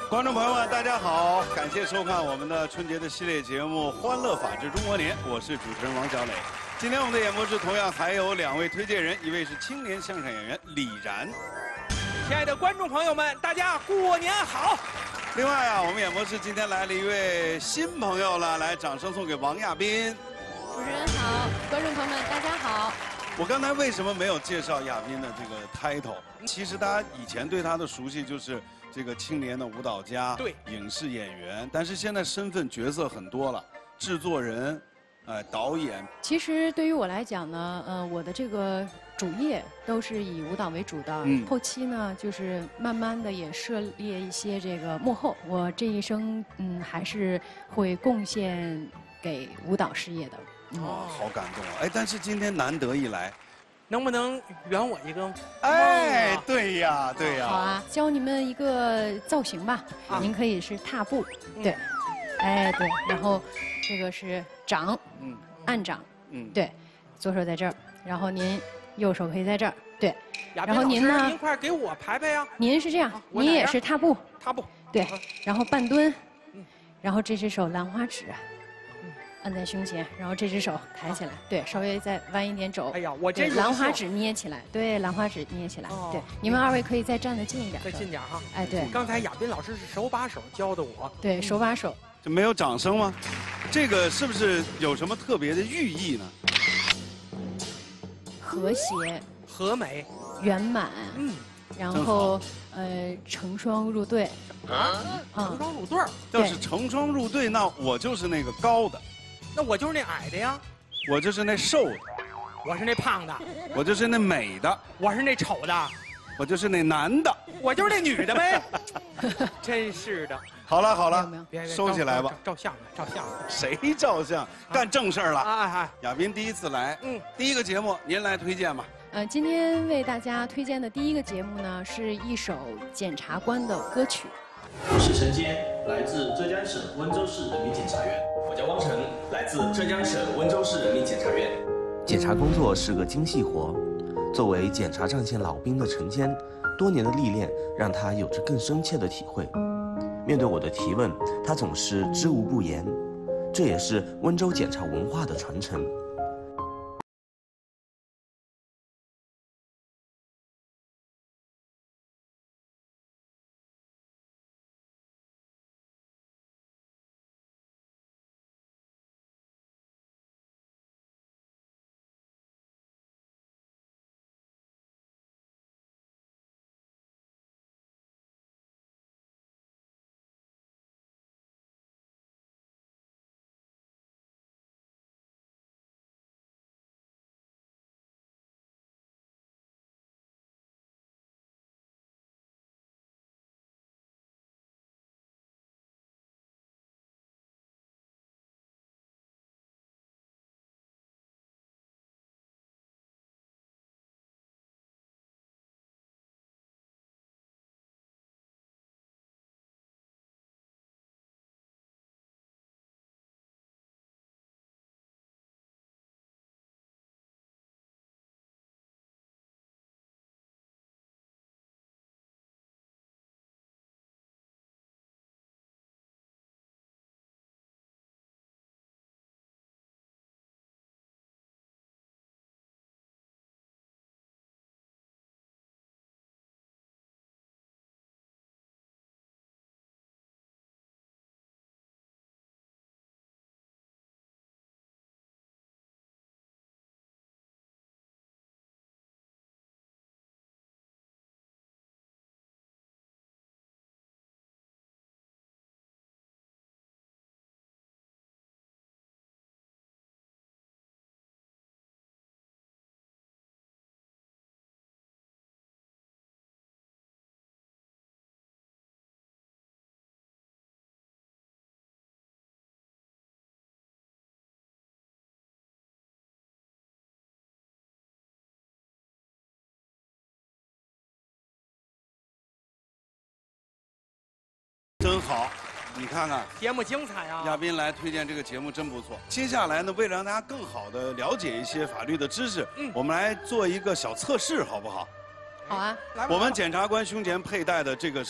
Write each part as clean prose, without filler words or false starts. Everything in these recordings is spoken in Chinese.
观众朋友们，大家好，感谢收看我们的春节的系列节目《欢乐法治中国年》，我是主持人王小磊。今天我们的演播室同样还有2位推荐人，一位是青年相声演员李然。 亲爱的观众朋友们，大家过年好！ 另外啊，我们演播室今天来了一位新朋友了，来，掌声送给王亚斌。 主持人好，观众朋友们大家好。 我刚才为什么没有介绍亚斌的这个 title？ 其实大家以前对他的熟悉就是这个青年的舞蹈家， 对， 影视演员，但是现在身份角色很多了，制作人，导演。 其实对于我来讲呢，我的这个主业都是以舞蹈为主的，后期呢就是慢慢的也涉猎一些这个幕后。我这一生还是会贡献给舞蹈事业的。 哦，好感动啊！哎，但是今天难得一来， 能不能圆我一个？ 哎，对呀，对呀。 好啊，教你们一个造型吧。您可以是踏步，对，哎对，然后这个是掌，按掌，对，左手在这儿，然后您右手可以在这儿，对，然后您呢？ 您快给我排排呀！ 您是这样，您也是踏步，对，然后半蹲，然后这只手兰花指。按在胸前，然后这只手抬起来，对，稍微再弯一点肘。 哎呀，我这兰花指捏起来，对，兰花指捏起来，对，你们2位可以再站得近一点， 再近点哈。 哎，对。 刚才亚斌老师是手把手教的我， 对，手把手。 这没有掌声吗？这个是不是有什么特别的寓意呢？ 和谐、 和美、 圆满，然后成双入对。 成双入对儿。 要是成双入对，那我就是那个高的。 那我就是那矮的呀， 我就是那瘦的， 我是那胖的， 我就是那美的， 我是那丑的， 我就是那男的， 我就是那女的呗。真是的。 好了好了， 别收起来吧。 照相呢，照相呢。 谁照相？干正事儿了。 哎， 亚斌第一次来，第一个节目您来推荐吧。 今天为大家推荐的第一个节目呢，是一首检察官的歌曲。 我是陈坚，来自浙江省温州市人民检察院。我叫汪晨，来自浙江省温州市人民检察院。 检察工作是个精细活，作为检察战线老兵的陈坚，多年的历练让他有着更深切的体会。面对我的提问，他总是知无不言，这也是温州检察文化的传承。 真好，你看看节目精彩啊！ 亚斌来推荐这个节目真不错。接下来呢，为了让大家更好的了解一些法律的知识，我们来做一个小测试，好不好？ 好啊。 我们检察官胸前佩戴的这个是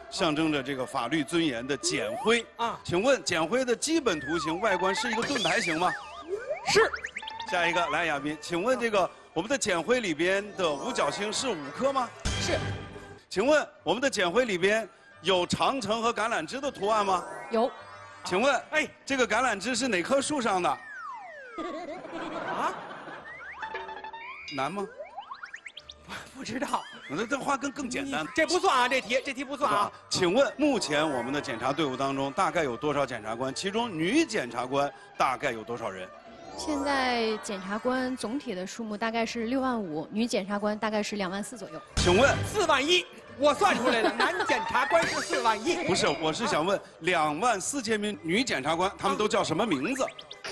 象征着这个法律尊严的简徽啊。请问简徽的基本图形外观是一个盾牌形吗？ 是。 下一个来，亚斌，请问这个我们的简徽里边的五角星是5颗吗？ 是。 请问我们的简徽里边有长城和橄榄枝的图案吗？ 有。 请问，这个橄榄枝是哪棵树上的？ 啊？ 难吗？ 不知道。 那这话更简单。 这不算啊，这题不算啊。 请问目前我们的检察队伍当中大概有多少检察官？其中女检察官大概有多少人？ 现在检察官总体的数目大概是6万5，女检察官大概是2万4左右。 请问 4万1，我算出来了，男检察官是4万1。 不是，我是想问2万4千名女检察官，她们都叫什么名字？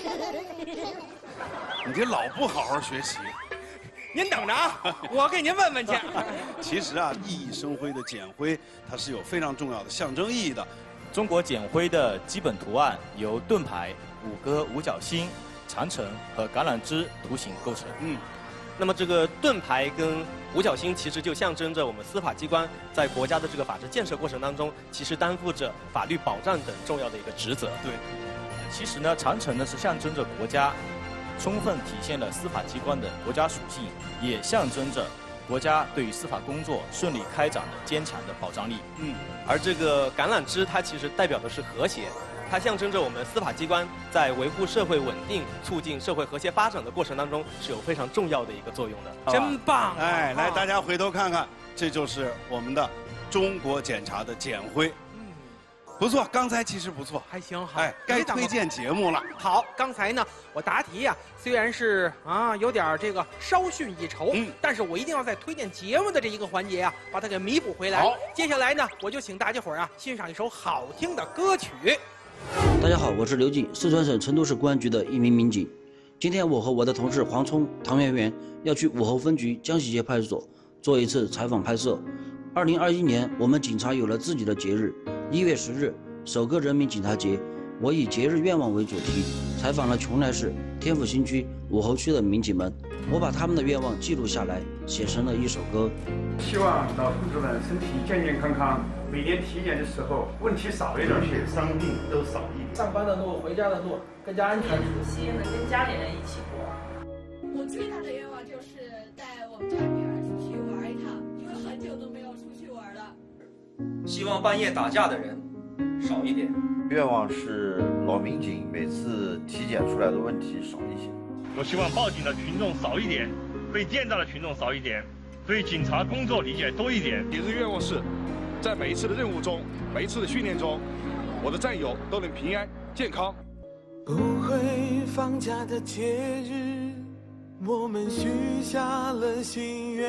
你这老不好好学习。 您等着啊，我给您问问去。 其实啊，熠熠生辉的简徽，它是有非常重要的象征意义的。 中国简徽的基本图案由盾牌、5个五角星、长城和橄榄枝图形构成。 那么这个盾牌跟五角星其实就象征着我们司法机关在国家的这个法治建设过程当中，其实担负着法律保障等重要的一个职责。 对， 其实呢，长城呢是象征着国家，充分体现了司法机关的国家属性，也象征着国家对于司法工作顺利开展的坚强的保障力。 而这个橄榄枝它其实代表的是和谐。它象征着我们司法机关在维护社会稳定、促进社会和谐发展的过程当中是有非常重要的一个作用的。 真棒！ 哎，来，大家回头看看，这就是我们的中国检察的简徽。不错，刚才其实不错， 还行。好， 哎，该推荐节目了。 好，刚才呢，我答题呀，虽然是有点这个稍逊一筹，但是我一定要在推荐节目的这一个环节啊，把它给弥补回来。好，接下来呢，我就请大家伙儿欣赏一首好听的歌曲。 大家好，我是刘静，四川省成都市公安局的一名民警。今天我和我的同事黄聪、唐媛媛要去武侯分局江西街派出所做一次采访拍摄。2021年，我们警察有了自己的节日，1月10日，首个人民警察节。我以节日愿望为主题，采访了邛崃市天府新区武侯区的民警们，我把他们的愿望记录下来，写成了一首歌。 希望老同志们身体健健康康，每年体检的时候问题少一点，血伤病都少一点。 上班的路，回家的路更加安全。 除夕能跟家里人一起过。 我最大的愿望就是带我们家女儿出去玩一趟，因为很久都没有出去玩了。 希望半夜打架的人少一点。 愿望是老民警每次体检出来的问题少一些。 我希望报警的群众少一点，被电到的群众少一点，对警察工作理解多一点。 节日愿望是，在每一次的任务中，每一次的训练中，我的战友都能平安健康。 不会放假的节日，我们许下了心愿，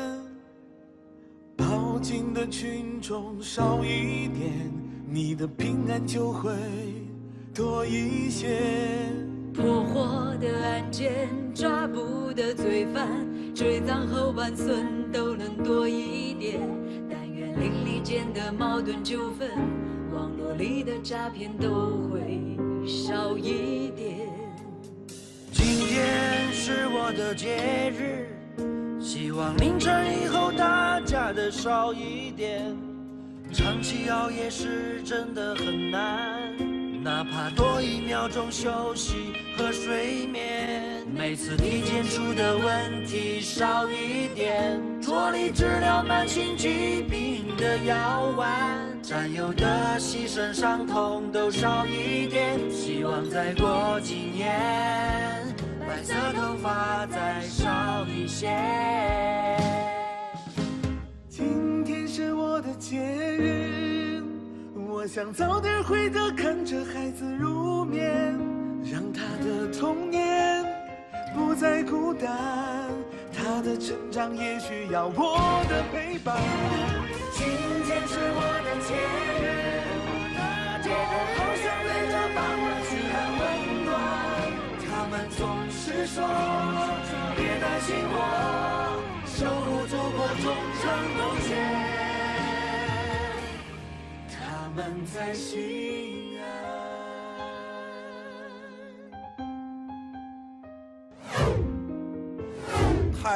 报警的群众少一点，你的平安就会多一些。 破获的案件，抓捕的罪犯，追赃后半孙都能多一点。但愿邻里间的矛盾纠纷，网络里的诈骗都会少一点。 今天是我的节日，希望凌晨以后大家的少一点。长期熬夜是真的很难，哪怕多1秒钟休息和睡眠。每次体检出的问题少一点，着力治疗慢性疾病的药丸，战友的牺牲伤痛都少一点。希望再过几年，白色头发再少一些。今天是我的节日，我想早点回家看着孩子入眠，让他的童年不再孤单，他的成长也需要我的陪伴。今天是我的节日，大家都好像对着爸爸嘘寒问暖，他们总是说别担心我，守护祖国忠诚奉献，他们在心安。 太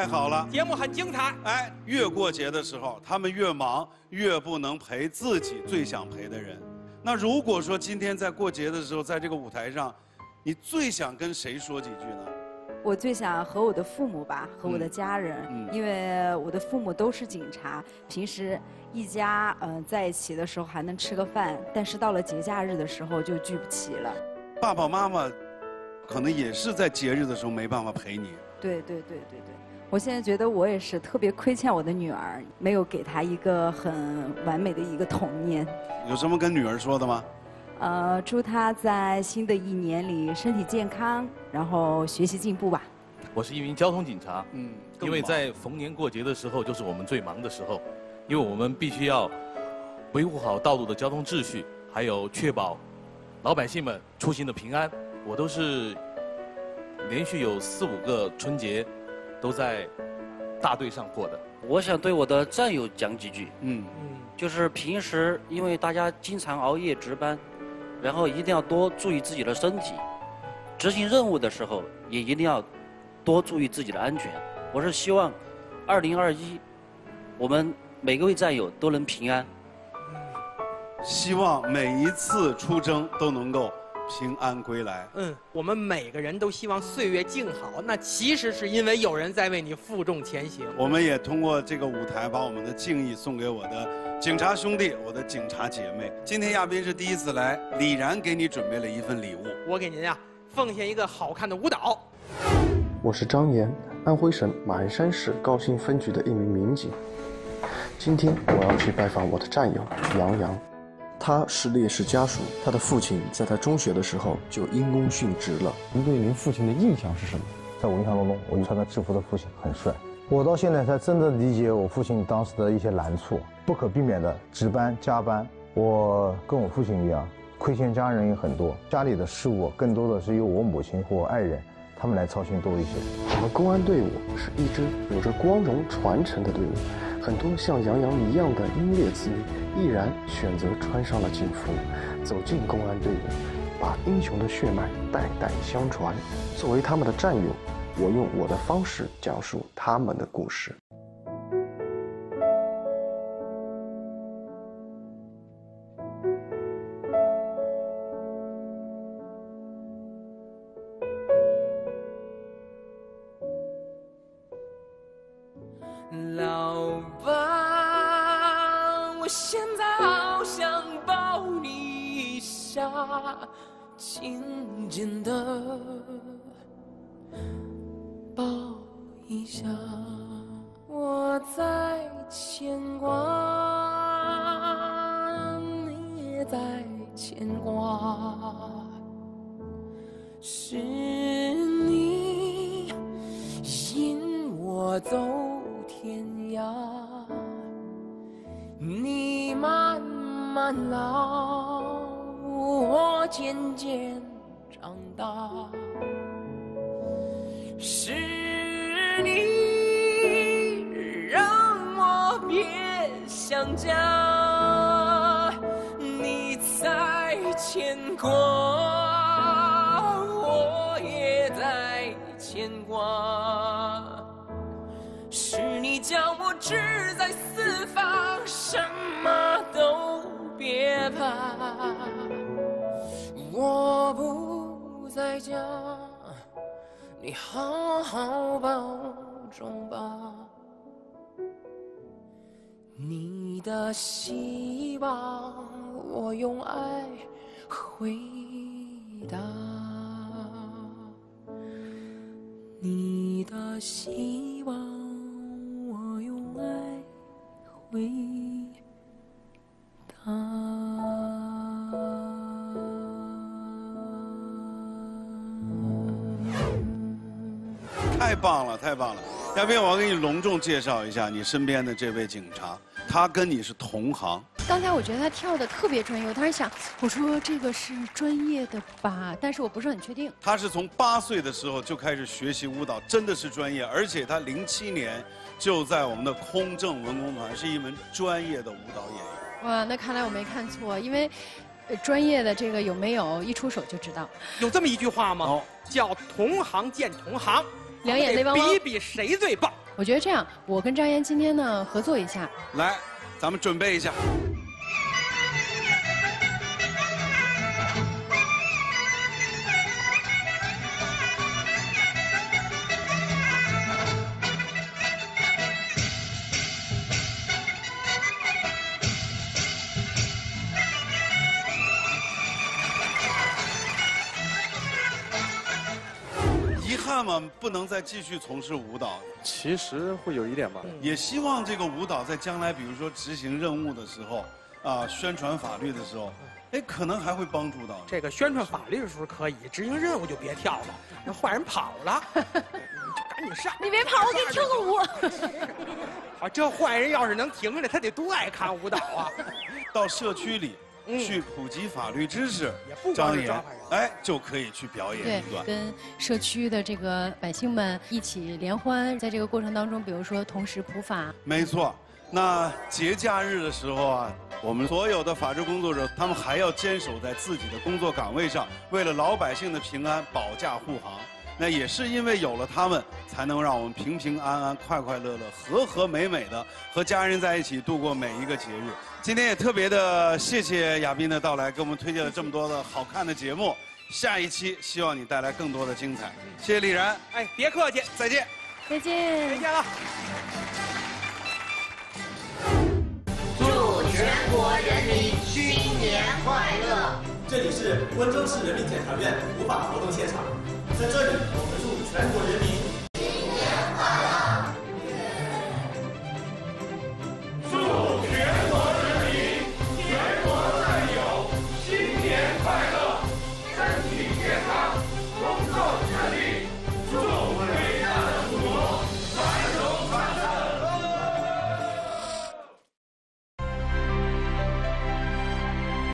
太好了， 节目很精彩。 哎，越过节的时候，他们越忙，越不能陪自己最想陪的人。那如果说今天在过节的时候，在这个舞台上，你最想跟谁说几句呢？ 我最想和我的父母吧，和我的家人，因为我的父母都是警察，平时一家在一起的时候还能吃个饭，但是到了节假日的时候就聚不齐了。 爸爸妈妈可能也是在节日的时候没办法陪你。 对。我现在觉得我也是特别亏欠我的女儿，没有给她一个很完美的一个童年。 有什么跟女儿说的吗？ 祝她在新的一年里身体健康，然后学习进步吧。 我是一名交通警察，因为在逢年过节的时候就是我们最忙的时候，因为我们必须要维护好道路的交通秩序，还有确保老百姓们出行的平安。我都是连续有4、5个春节都在大队上过的。 我想对我的战友讲几句，就是平时因为大家经常熬夜值班，然后一定要多注意自己的身体，执行任务的时候也一定要多注意自己的安全。我是希望2021我们每个位战友都能平安， 希望每一次出征都能够平安归来。 我们每个人都希望岁月静好，那其实是因为有人在为你负重前行。 我们也通过这个舞台，把我们的敬意送给我的警察兄弟，我的警察姐妹。今天亚斌是第一次来，李然给你准备了一份礼物。 我给您呀奉献一个好看的舞蹈。 我是张岩，安徽省马鞍山市高新分局的一名民警。今天我要去拜访我的战友杨洋。他是烈士家属，他的父亲在他中学的时候就因公殉职了。 您对您父亲的印象是什么？在我印象当中，我就穿着制服的父亲很帅。我到现在才真正理解我父亲当时的一些难处，不可避免的值班加班。我跟我父亲一样，亏欠家人也很多，家里的事务更多的是由我母亲或我爱人他们来操心多一些。 我们公安队伍是一支有着光荣传承的队伍，很多像杨洋一样的英烈子女毅然选择穿上了警服，走进公安队伍，把英雄的血脉代代相传。作为他们的战友，我用我的方式讲述他们的故事。 老爸，我现在好想抱你一下，紧紧的抱一下，我在牵挂，你也在牵挂，是你引我走天涯，你慢慢老，我渐渐长大，是你让我别想家，你在牵挂，我也在牵挂，是你叫我志在四方，什么都别怕，我不在家，你好好保重吧。你的希望，我用爱回答。你的希望，我用爱回答。 太棒了，太棒了！亚斌，我要给你隆重介绍一下你身边的这位警察，他跟你是同行。 刚才我觉得他跳的特别专业，我当时想，我说这个是专业的吧，但是我不是很确定。 他是从8岁的时候就开始学习舞蹈，真的是专业，而且他07年就在我们的空政文工团是一门专业的舞蹈演员。 哇，那看来我没看错，因为专业的这个有没有一出手就知道。 有这么一句话吗？叫同行见同行。 两眼泪汪汪， 比比谁最棒。 我觉得这样，我跟张岩今天呢合作一下， 来，咱们准备一下。遗憾嘛，不能再继续从事舞蹈。 其实会有一点吧。 也希望这个舞蹈在将来，比如说执行任务的时候，宣传法律的时候，哎，可能还会帮助到。 这个宣传法律的时候可以，执行任务就别跳了，让坏人跑了，你就赶紧上。 你别跑，我给你跳个舞。 好，这坏人要是能停下来，他得多爱看舞蹈啊！ 到社区里。去普及法律知识， 张岩，哎，就可以去表演一段， 跟社区的这个百姓们一起联欢，在这个过程当中，比如说同时普法。 没错，那节假日的时候啊，我们所有的法治工作者，他们还要坚守在自己的工作岗位上，为了老百姓的平安保驾护航。那也是因为有了他们，才能让我们平平安安、快快乐乐、和和美美的和家人在一起度过每一个节日。今天也特别的谢谢亚斌的到来，给我们推荐了这么多的好看的节目。下一期希望你带来更多的精彩。谢谢李然， 哎，别客气， 再见， 再见， 再见了。 祝全国人民新年快乐！ 这里是温州市人民检察院普法活动现场。在这里，我们